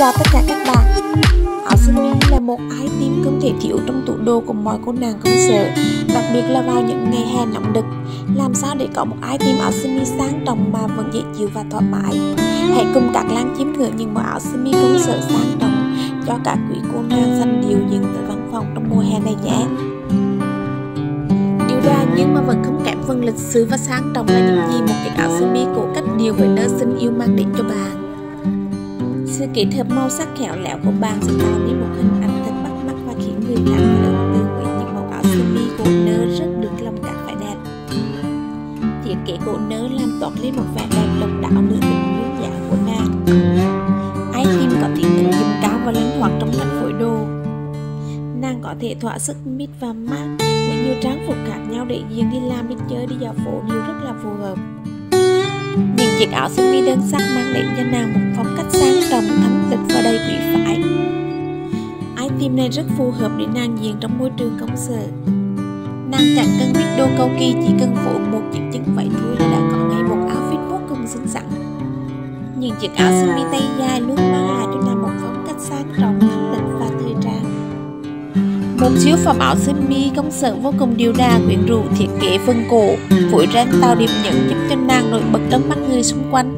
Chào tất cả các bạn. Áo sơ mi là một item không thể thiếu trong tủ đồ của mọi cô nàng công sở, đặc biệt là vào những ngày hè nóng nực. Làm sao để có một item áo sơ mi sang trọng mà vẫn dễ chịu và thoải mái? Hãy cùng các Lan chiêm ngưỡng những mẫu áo sơ mi công sở sang trọng cho các quý cô nàng xanh điệu dựng tới văn phòng trong mùa hè này nhé. Điệu đà nhưng mà vẫn không kém phần lịch sử và sang trọng là những gì một chiếc áo sơ mi cổ cách điệu với nơ xinh yêu mang đến cho bạn. Sự kết hợp màu sắc khéo léo của bạn sẽ tạo nên một hình ảnh thật bắt mắt và khiến người khác phải ấn tượng với những màu áo sơ mi cổ nơ rất được lòng các phải đẹp. Thiết kế cổ nơ làm toát lên một vẻ đẹp độc đáo nửa tình duyên dáng của nàng. Item có tính ứng dụng cao và linh hoạt trong cách phối đồ. Nàng có thể thỏa sức mít và mát với nhiều trang phục khác nhau để diện đi làm, đi chơi, đi dạo phố đều rất là phù hợp. Những chiếc áo sơ mi đơn sắc mang đến cho nàng một phong cách sang trọng, thanh lịch và đầy quý phái. Item này rất phù hợp để nàng diện trong môi trường công sở. Nàng chẳng cần biết đồ cầu kỳ, chỉ cần phối một chiếc chân váy thôi là đã có ngay một outfit vô cùng xinh xắn. Những chiếc áo sơ mi tay dài luôn mang lại cho nàng một phong cách sang trọng, thanh lịch và thời trang. Một siêu phẩm áo sơ mi công sở vô cùng điệu đà quyến rũ, thiết kế phần cổ phối ren tạo điểm nhấn giúp cho nàng nổi bật trong mắt người xung quanh.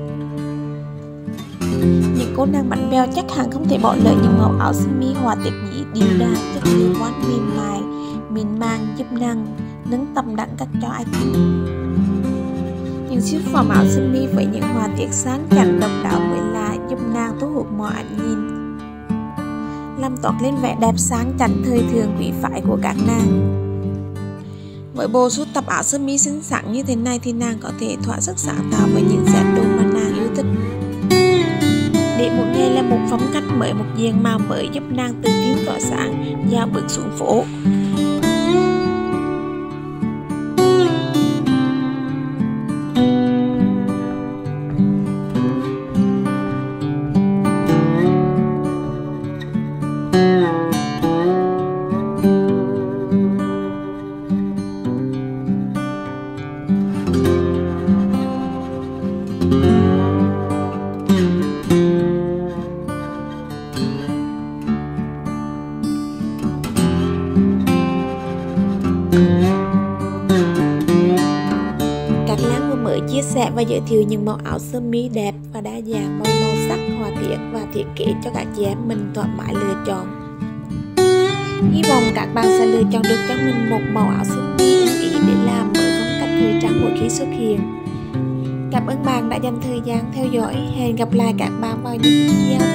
Những cô nàng bánh bèo chắc hẳn không thể bỏ lỡ những mẫu áo sơ mi họa tiết nhí điệu đà, chất liệu voan mềm mại, mịn màng giúp nàng nâng tầm đẳng cấp cho item. Những siêu phẩm áo sơ mi với những họa tiết sáng chảnh độc đáo mới lạ giúp nàng thu hút mọi ánh nhìn, làm toát lên vẻ đẹp sáng chảnh thời thượng quý phái của các nàng. Với bộ sưu tập áo sơ mi xinh xắn như thế này thì nàng có thể thỏa sức sáng tạo với những set đồ mà nàng yêu thích. Để mỗi ngày là một phong cách mới, một diện màu mới giúp nàng tự tin tỏa sáng dạo bước xuống phố. Các Lan vừa mới chia sẻ và giới thiệu những mẫu áo sơ mi đẹp và đa dạng màu sắc, họa tiết và thiết kế cho các chị em mình thoải mái lựa chọn. Hy vọng các bạn sẽ lựa chọn được cho mình một mẫu áo sơ mi ưng ý để làm mới phong cách thời trang mỗi khi xuất hiện. Cảm ơn bạn đã dành thời gian theo dõi. Hẹn gặp lại các bạn vào những video